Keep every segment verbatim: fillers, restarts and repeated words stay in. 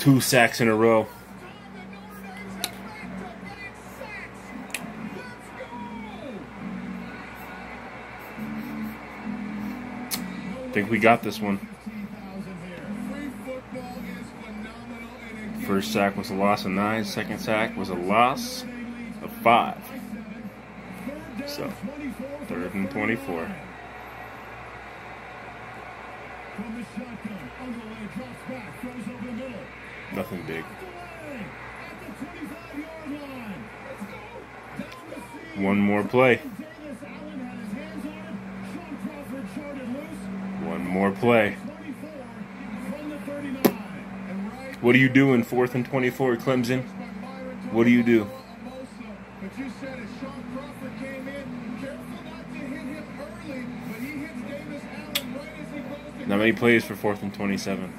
Two sacks in a row. I think we got this one. First sack was a loss of nine. Second sack was a loss of five. So, third and twenty-four. Nothing big. One more play. One more play. What do you do in fourth and twenty-four, Clemson? What do you do? Not many plays for fourth and twenty-seven.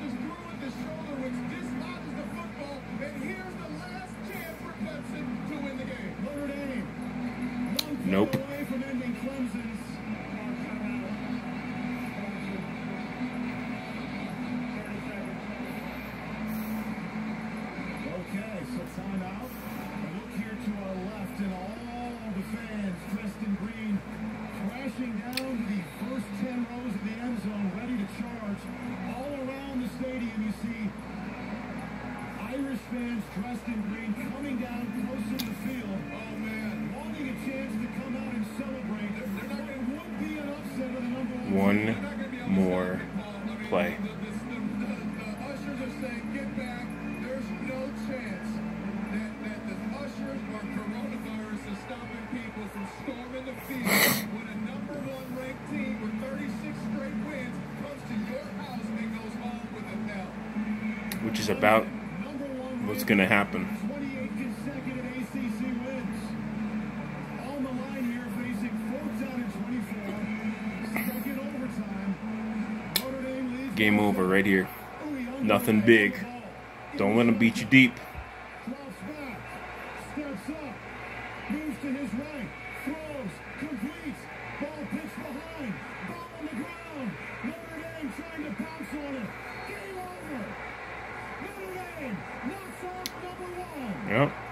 Nope. Timeout. Look here to our left, and all the fans dressed in green crashing down to the first ten rows of the end zone, ready to charge. All around the stadium, you see Irish fans dressed in green coming down close to the field. Oh, man. Wanting a chance to come out and celebrate. There would be an upset of the number one. One more play. The ushers are saying, get back. There's no chance that, that the ushers or coronavirus is stopping people from storming the field when a number one ranked team with thirty-six straight wins comes to your house and goes home with a L. Which is about what's going to happen. twenty-eight consecutive A C C wins. On the line here, facing fourth down and twenty-four. Second overtime. Notre Dame leads. Game over right here. Nothing big. Don't let him beat you deep. Drops back, steps up, moves to his right, throws, completes, ball pitched behind, ball on the ground. Notre Dame trying to pounce on it. Game over. Notre Dame knocks off number one. Yep.